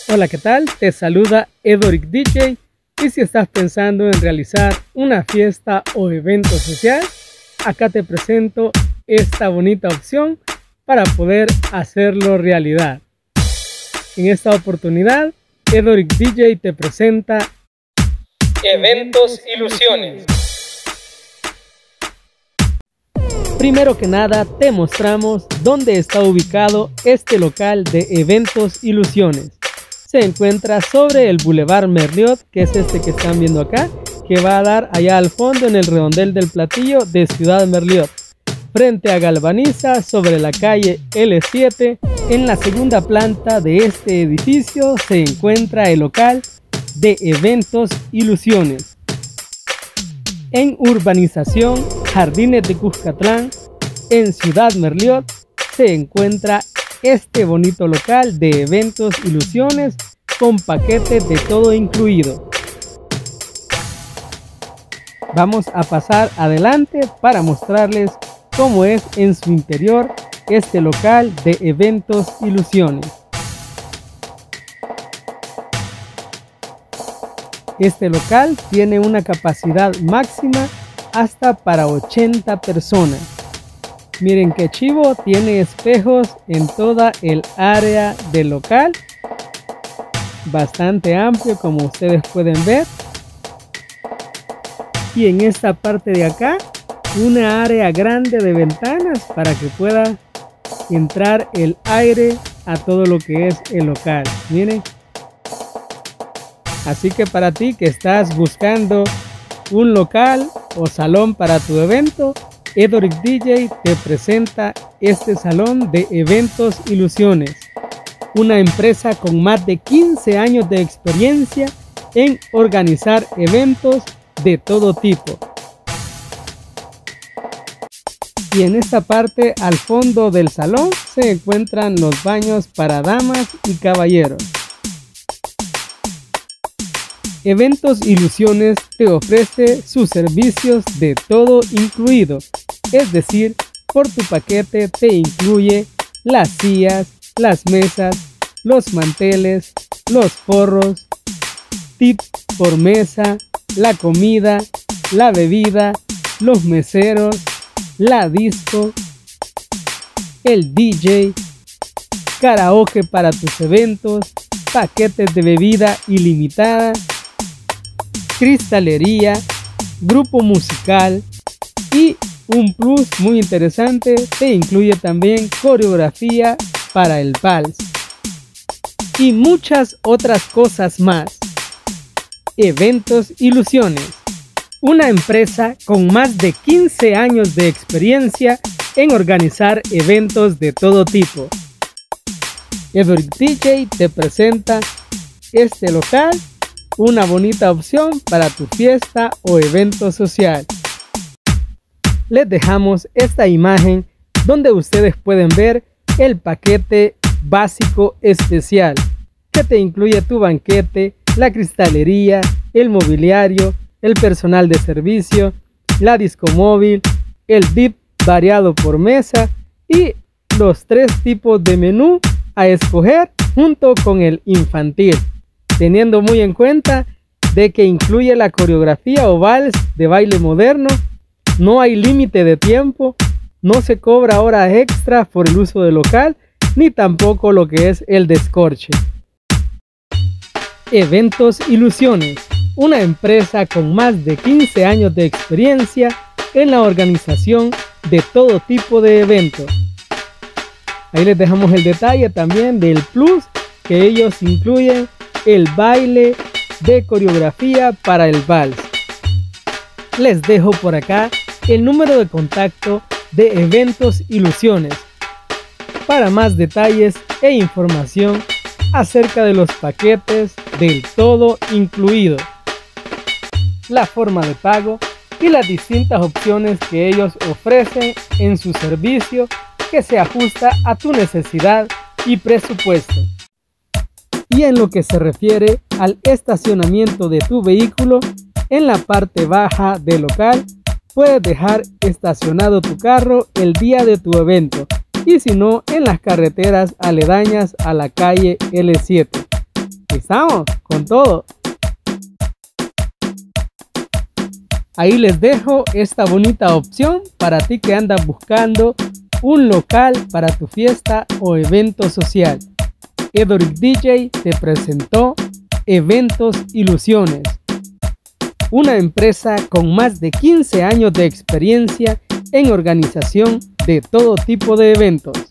Hola, ¿qué tal? Te saluda Edoric DJ, y si estás pensando en realizar una fiesta o evento social, acá te presento esta bonita opción para poder hacerlo realidad. En esta oportunidad, Edoric DJ te presenta Eventos Ilusiones. Primero que nada, te mostramos dónde está ubicado este local de Eventos Ilusiones. Se encuentra sobre el Boulevard Merliot, que es este que están viendo acá, que va a dar allá al fondo en el redondel del Platillo de Ciudad Merliot, frente a Galvaniza, sobre la calle L7. En la segunda planta de este edificio se encuentra el local de Eventos Ilusiones. En Urbanización Jardines de Cuscatlán, en Ciudad Merliot, se encuentra este bonito local de Eventos Ilusiones con paquetes de todo incluido. Vamos a pasar adelante para mostrarles cómo es en su interior este local de Eventos Ilusiones. Este local tiene una capacidad máxima hasta para 80 personas. Miren qué chivo, tiene espejos en toda el área del local. Bastante amplio, como ustedes pueden ver. Y en esta parte de acá, una área grande de ventanas para que pueda entrar el aire a todo lo que es el local. Miren. Así que para ti que estás buscando un local o salón para tu evento, Edoric DJ te presenta este salón de Eventos Ilusiones, una empresa con más de 15 años de experiencia en organizar eventos de todo tipo. Y en esta parte, al fondo del salón, se encuentran los baños para damas y caballeros. Eventos Ilusiones te ofrece sus servicios de todo incluido, es decir, por tu paquete te incluye las sillas, las mesas, los manteles, los forros, tip por mesa, la comida, la bebida, los meseros, la disco, el DJ, karaoke para tus eventos, paquetes de bebida ilimitada, cristalería, grupo musical y un plus muy interesante, te incluye también coreografía para el vals y muchas otras cosas más. Eventos Ilusiones, una empresa con más de 15 años de experiencia en organizar eventos de todo tipo. Edoric DJ te presenta este local, una bonita opción para tu fiesta o evento social. Les dejamos esta imagen donde ustedes pueden ver el paquete básico especial que te incluye tu banquete, la cristalería, el mobiliario, el personal de servicio, la disco móvil, el VIP variado por mesa y los 3 tipos de menú a escoger junto con el infantil, teniendo muy en cuenta de que incluye la coreografía o vals de baile moderno. No hay límite de tiempo, no se cobra hora extra por el uso del local, ni tampoco lo que es el descorche. Eventos Ilusiones, una empresa con más de 15 años de experiencia en la organización de todo tipo de eventos. Ahí les dejamos el detalle también del plus que ellos incluyen, el baile de coreografía para el vals. Les dejo por acá el número de contacto de Eventos Ilusiones para más detalles e información acerca de los paquetes del todo incluido, la forma de pago y las distintas opciones que ellos ofrecen en su servicio que se ajusta a tu necesidad y presupuesto. Y en lo que se refiere al estacionamiento de tu vehículo, en la parte baja del local puedes dejar estacionado tu carro el día de tu evento, y si no, en las carreteras aledañas a la calle L7. aquí estamos, con todo. Ahí les dejo esta bonita opción para ti que andas buscando un local para tu fiesta o evento social. Edoric DJ te presentó Eventos Ilusiones, una empresa con más de 15 años de experiencia en organización de todo tipo de eventos.